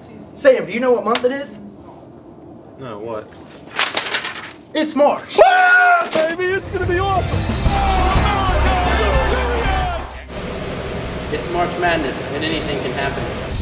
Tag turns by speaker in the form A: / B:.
A: Sam, do you know what month it is?
B: No, what?
A: It's March.
C: Ah, baby, it's gonna be awesome.
D: It's March Madness, and anything can happen.